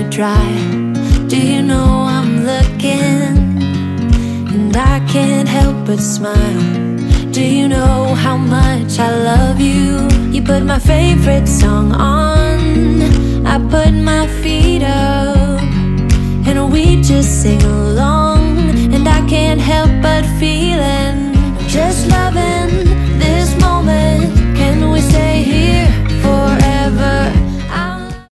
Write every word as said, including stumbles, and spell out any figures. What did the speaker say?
you dry. Do you know I'm looking? And I can't help but smile. Do you know how much I love you? You put my favorite song on, I put my feet up, and we just sing